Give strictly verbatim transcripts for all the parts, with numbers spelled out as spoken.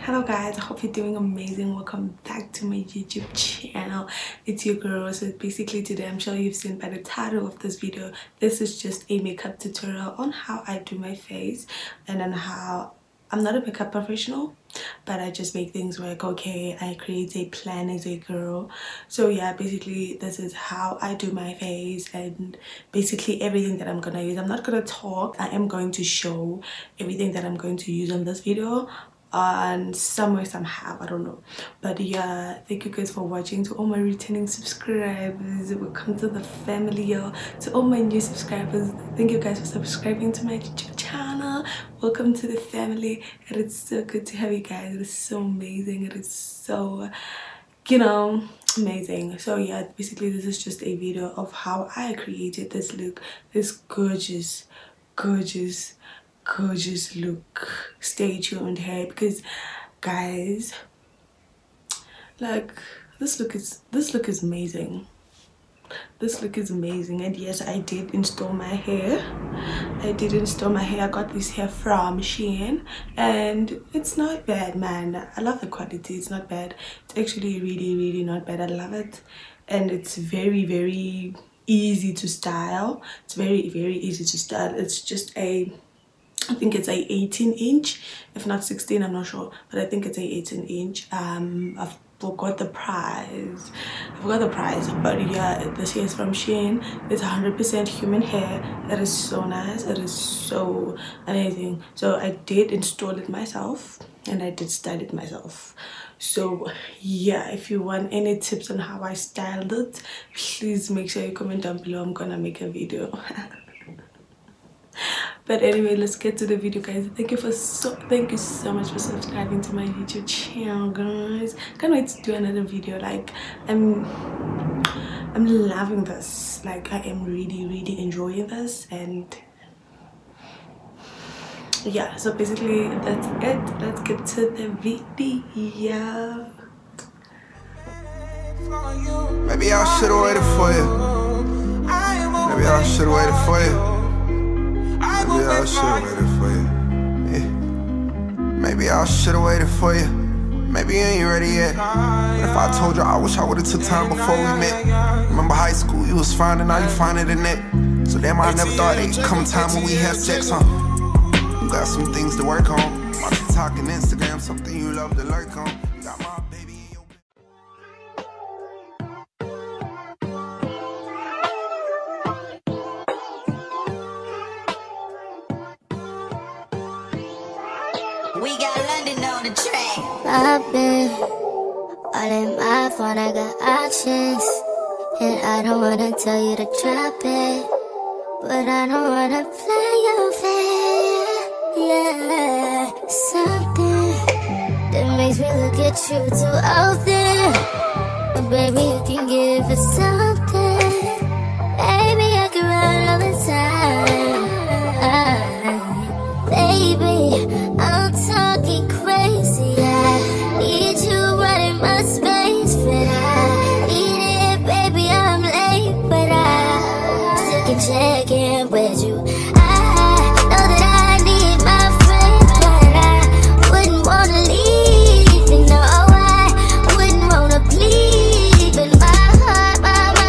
Hello guys, I hope you're doing amazing. Welcome back to my YouTube channel. It's your girl. So basically today, I'm sure you've seen by the title of this video, this is just a makeup tutorial on how I do my face and then how I'm not a makeup professional, but I just make things work. Okay, I create a plan as a girl. So yeah, basically this is how I do my face and basically everything that I'm gonna use. I'm not gonna talk, I am going to show everything that I'm going to use on this video, and somewhere somehow, I don't know. But yeah, thank you guys for watching. To all my returning subscribers, welcome to the family, y'all. To all my new subscribers, thank you guys for subscribing to my YouTube channel. Welcome to the family. It is so good to have you guys. It is so amazing. It is so, you know, amazing. So yeah, basically this is just a video of how I created this look, this gorgeous gorgeous gorgeous look. Stay tuned here because guys, like, this look is this look is amazing. This look is amazing. And yes, I did install my hair. I did install my hair. I got this hair from Shein and it's not bad, man. I love the quality. It's not bad. It's actually really really not bad. I love it, and it's very very easy to style. It's very very easy to style. It's just a, I think it's a eighteen inch, if not sixteen, I'm not sure, but I think it's a eighteen inch. um I've forgot the price I forgot the price, but yeah, this hair is from Shein. It's one hundred percent human hair. It is so nice. It is so amazing. So I did install it myself and I did style it myself. So yeah, if you want any tips on how I styled it, please make sure you comment down below. I'm gonna make a video. But anyway, let's get to the video, guys. Thank you for so thank you so much for subscribing to my YouTube channel, guys. Can't wait to do another video. Like, i'm i'm loving this. Like, I am really really enjoying this. And yeah, so basically that's it. Let's get to the video. Maybe I should've waited for you. Maybe I should've waited for you. Maybe I should've waited for you. Yeah. Maybe I should've waited for you. Maybe you ain't ready yet. But if I told you, I wish I would've took time before we met. Remember high school, you was fine and now you find it in it. So damn, I never thought it'd come a time when we have sex, huh? You got some things to work on. My TikTok and Instagram, something you love to lurk on. You got my baby. We got London on the track. Poppin', all in my phone, I got options. And I don't wanna tell you to drop it, but I don't wanna play your fair. Yeah, something that makes me look at you too often. But baby, you can give it something. Baby, I can run all the time. Baby, I'm talking crazy. I need you running my space, but I need it, baby. I'm late, but I'm sick of checking with you. I know that I need my friend, but I wouldn't wanna leave. You know, I wouldn't wanna plead, but my heart, my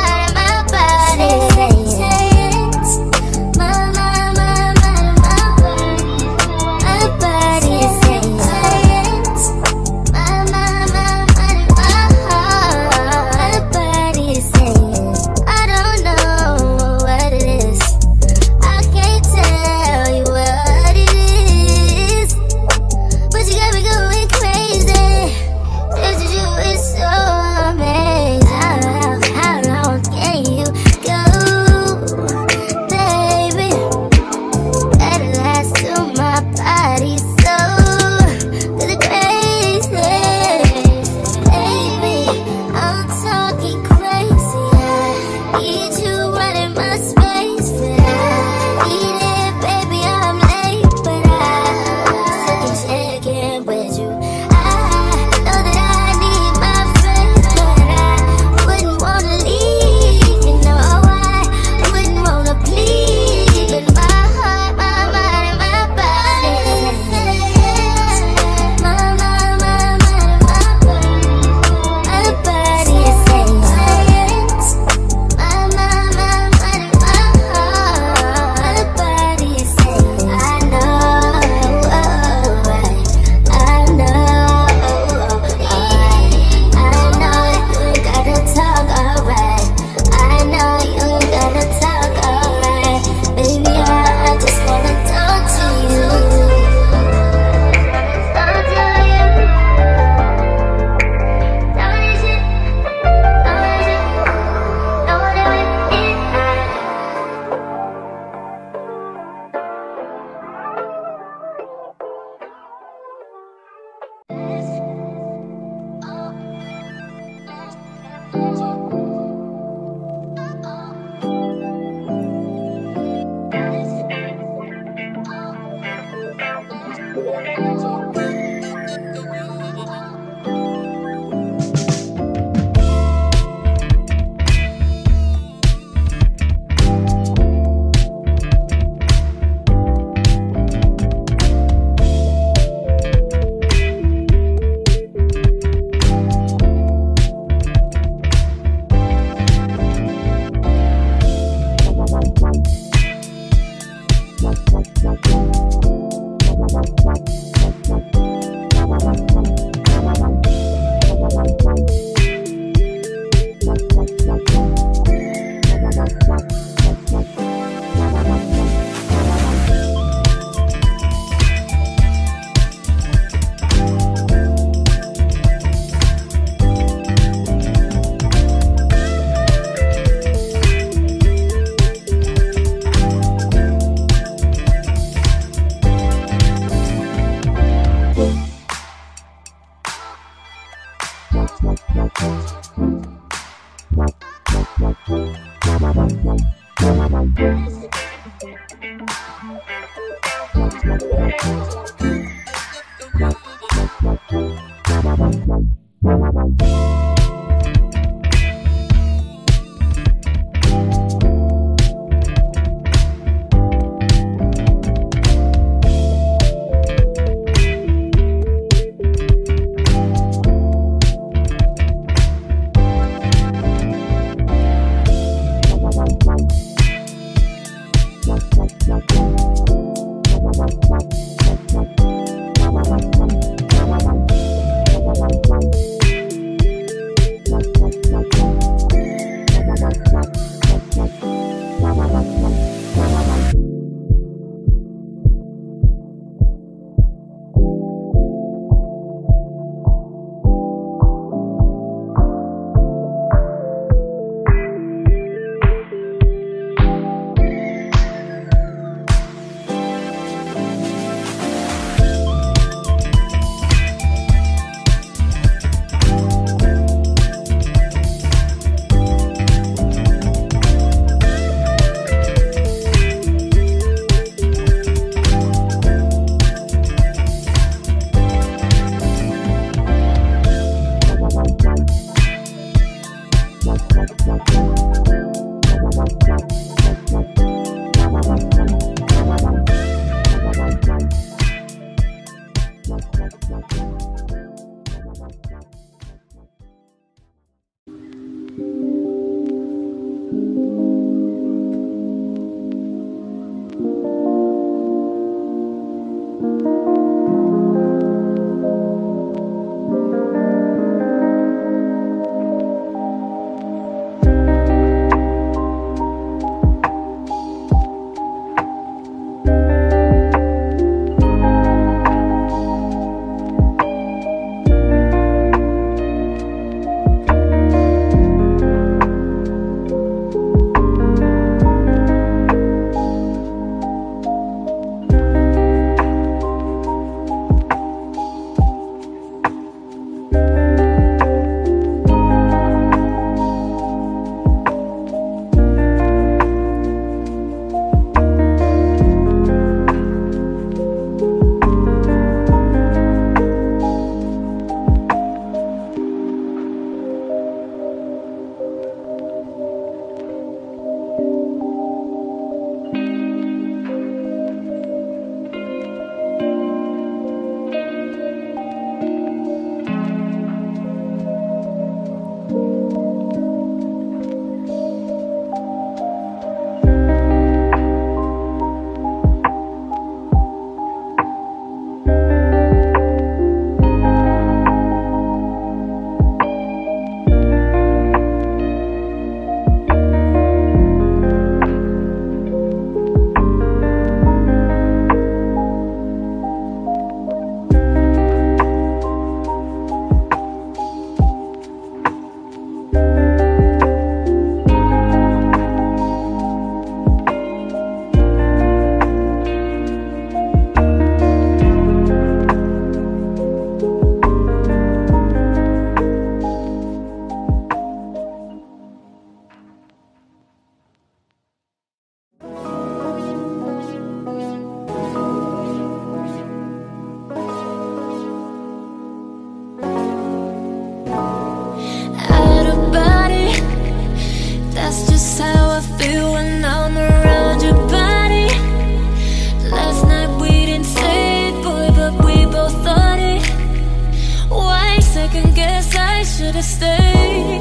should've stayed.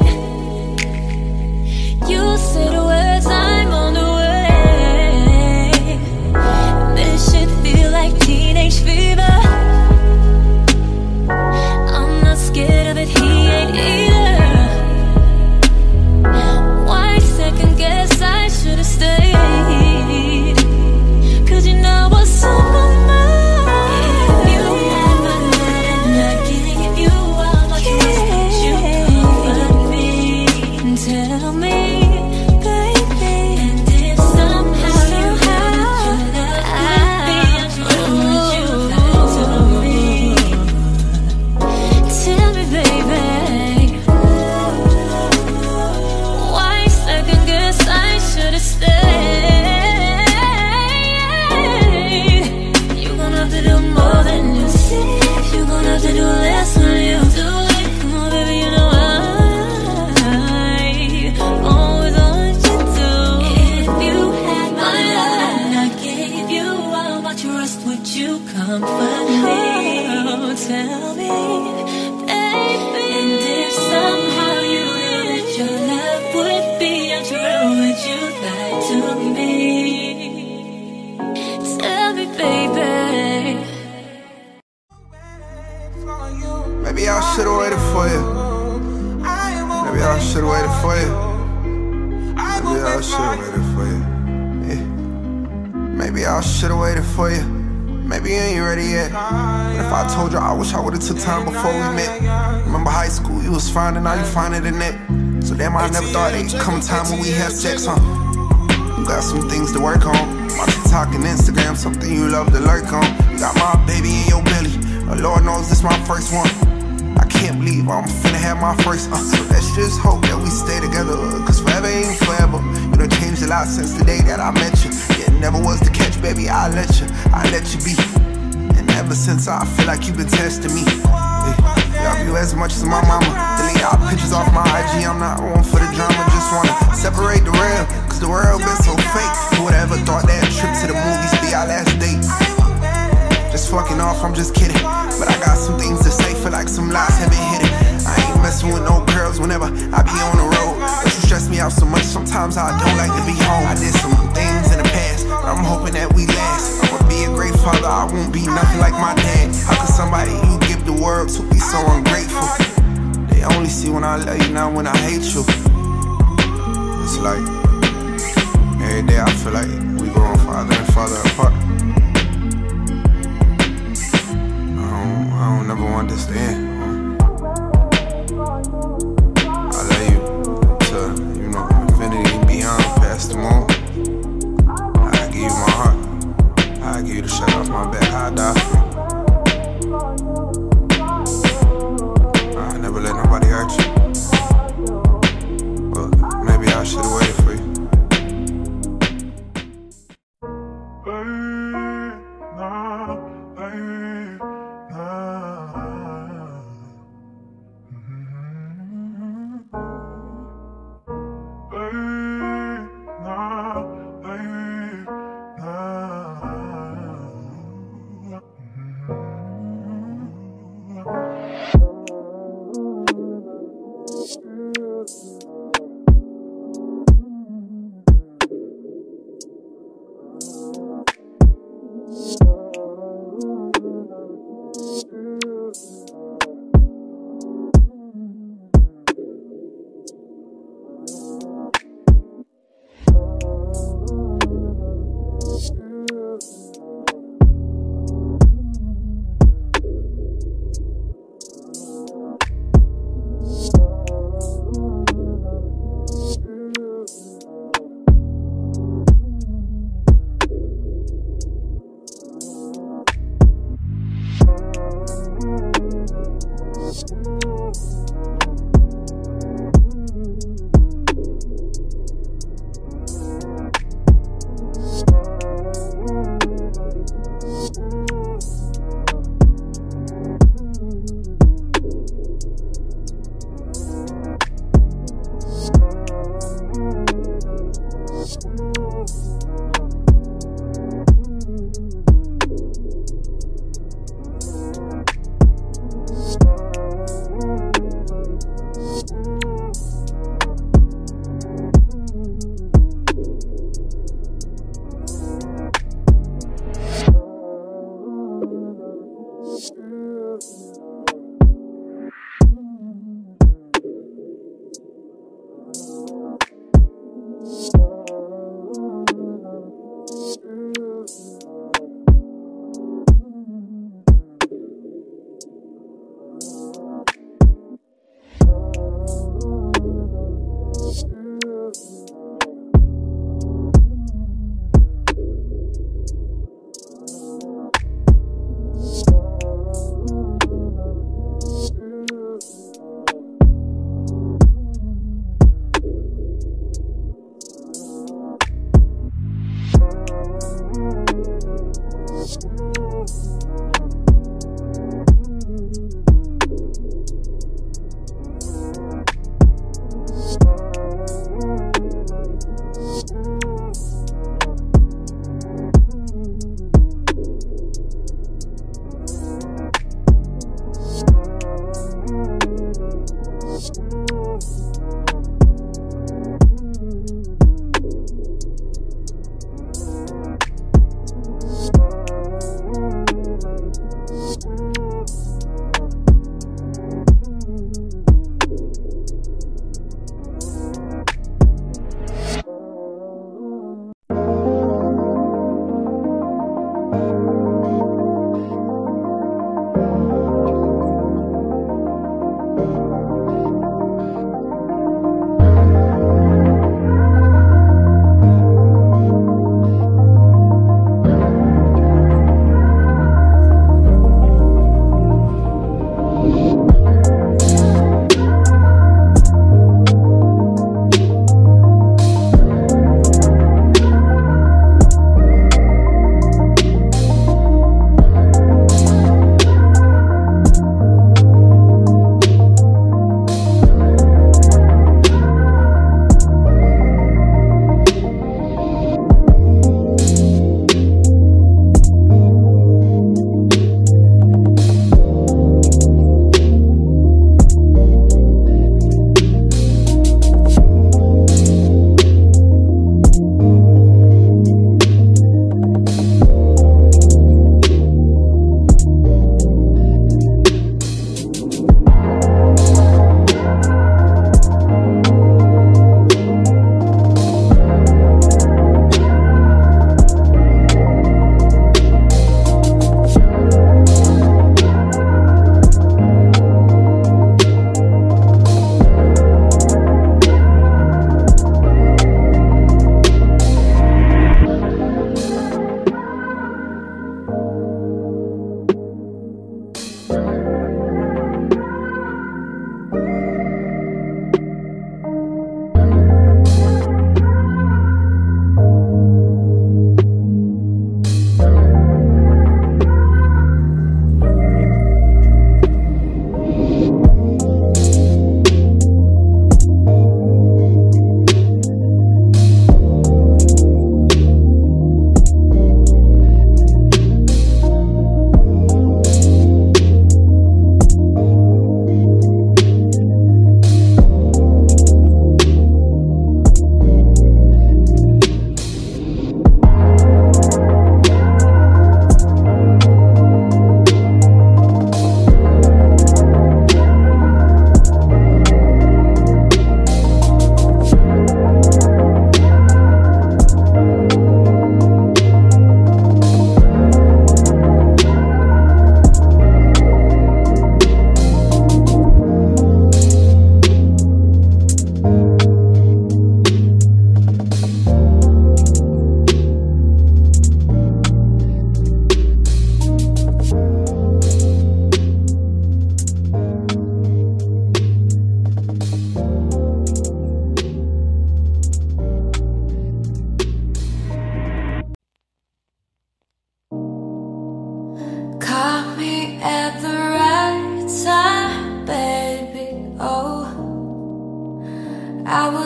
You say the words, I'm on the way. This shit feel like teenage fever. I'm not scared of it, he ain't either. Why second guess I should've stayed? Cause you know what's on my mind. You had my head and I gave you all my trust, but you Maybe I should've waited for you. Maybe I should've waited for you. Maybe I should've waited for you. Yeah. Maybe I should've waited for you. Maybe you ain't ready yet. But if I told you, I wish I would've took time before we met. Remember high school, you was fine and now you find it in it. So damn, I never thought it'd come a time when we had sex, huh? You got some things to work on. My TikTok and Instagram, something you love to lurk on. You got my baby in your belly. Oh, Lord knows this my first one. I can't believe I'm finna have my first, uh, so let's just hope that we stay together, cause forever ain't forever. You done changed a lot since the day that I met you. Yeah, it never was the catch, baby, I let you, I let you be. And ever since I feel like you've been testing me. Yeah, love you as much as my mama. Delete all pictures off my I G, I'm not one for the drama. Just wanna separate the real, cause the world been so fake. Who would ever thought that trip to the movies be our last date? Just fucking off, I'm just kidding. But I got some things to say, feel like some lies have been hidden. I ain't messing with no girls whenever I be on the road. But you stress me out so much, sometimes I don't like to be home. I did some things in the past, but I'm hoping that we last. I'ma be a great father, I won't be nothing like my dad. How could somebody you give the world to be so ungrateful? They only see when I love you, not when I hate you. It's like, every day I feel like we growing farther and farther apart. I don't never want this to end. I love you to, you know, infinity beyond, past the moon. I give you my heart. I give you the shirt off my back. I die for you. I never let nobody hurt you. But maybe I should've waited for you.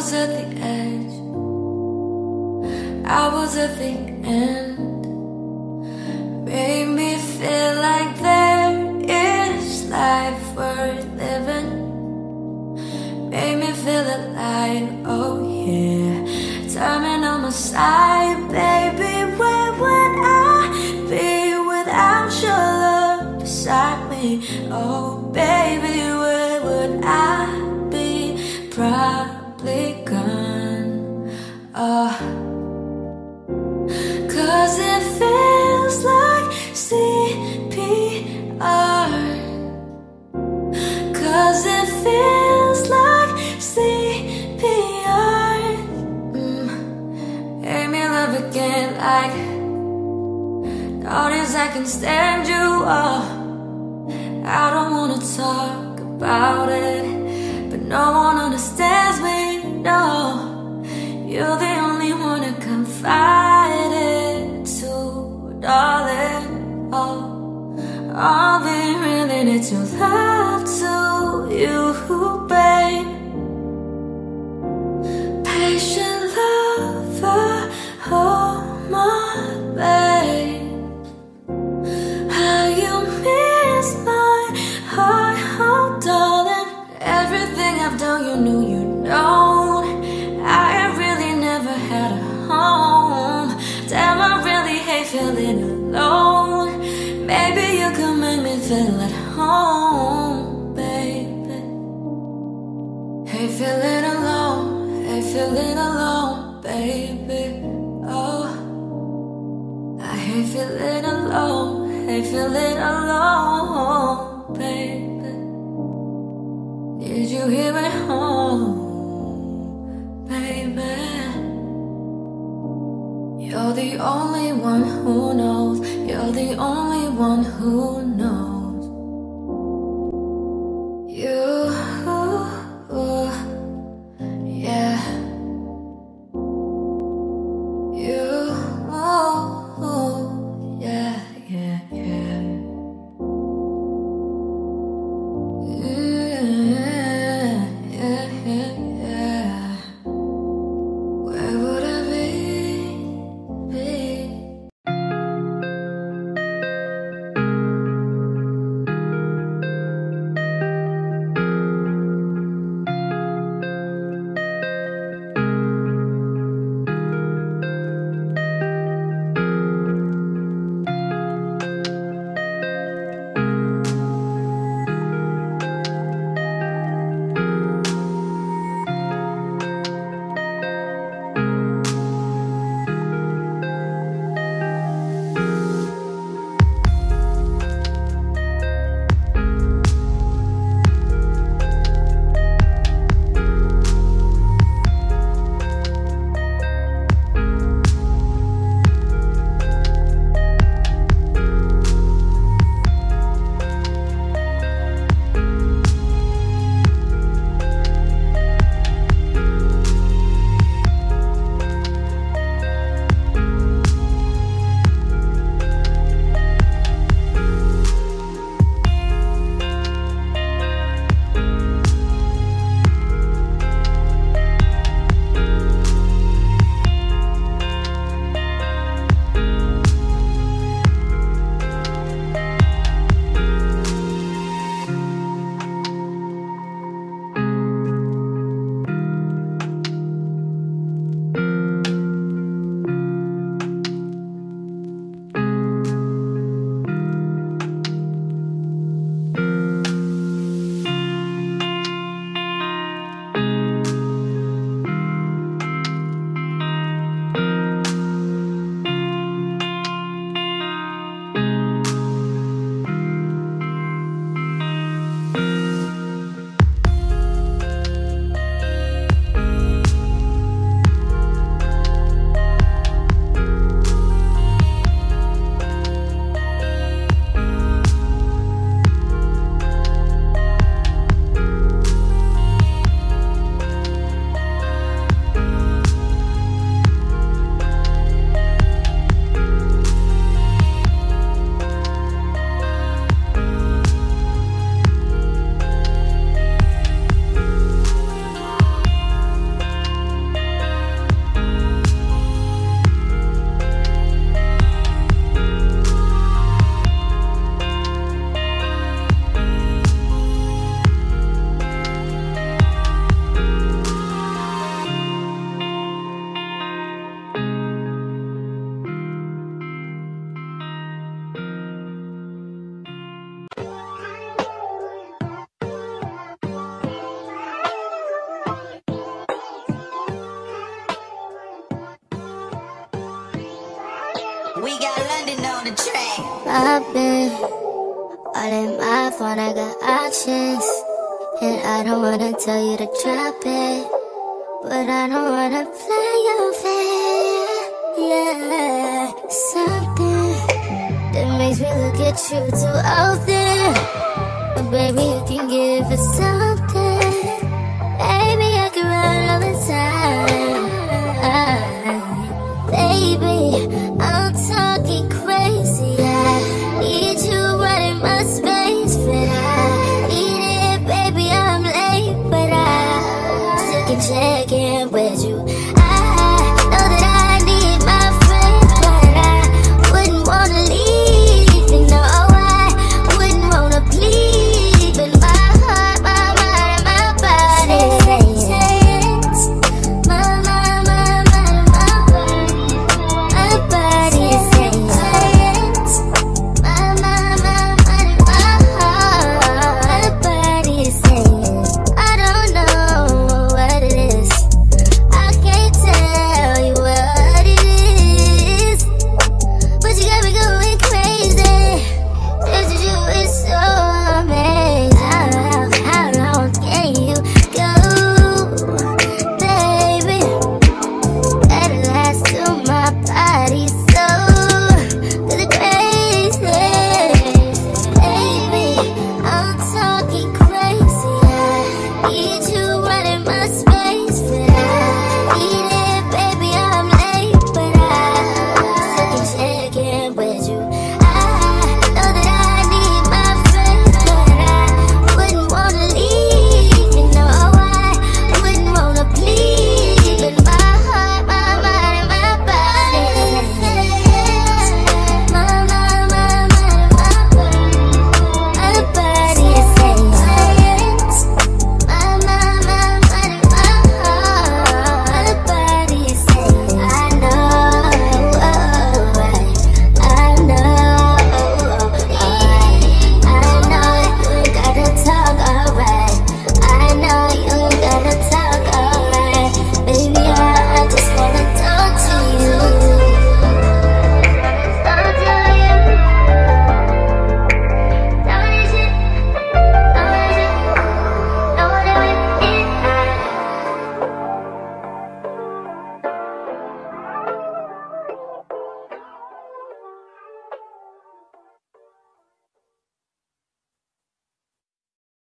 was at the edge, I was at the end. Made me feel like there is life worth living. Made me feel alive, oh yeah. Turning on my side, baby. Where would I be without your love beside me? Oh baby, where would I be? Probably gone. Oh, cause it feels like C P R. Cause it feels like C P R. mm. Made me love again like notice I can stand you. Oh, I don't wanna talk about it, but no one understands me, no. You're the only one I confide it to, darling. Oh, all they really need to love to you, babe. Patient lover, oh my babe. How you miss my heart, oh darling. Everything I've done, you knew you know. I really never had a home. Damn, I really hate feeling alone. Maybe you can make me feel at home, baby. Hate feeling alone, hate feeling alone, baby. Oh, I hate feeling alone, hate feeling alone, baby. Did you hear it home, baby? You're the only one who knows. You're the only one who knows. You, yeah. You, yeah, yeah, yeah. Yeah, yeah, yeah, yeah. Where would I be? Be? I've been all in my phone, I got options, and I don't wanna tell you to drop it, but I don't wanna play your fair. Yeah, something that makes me look at you too often, but baby, you can give it something.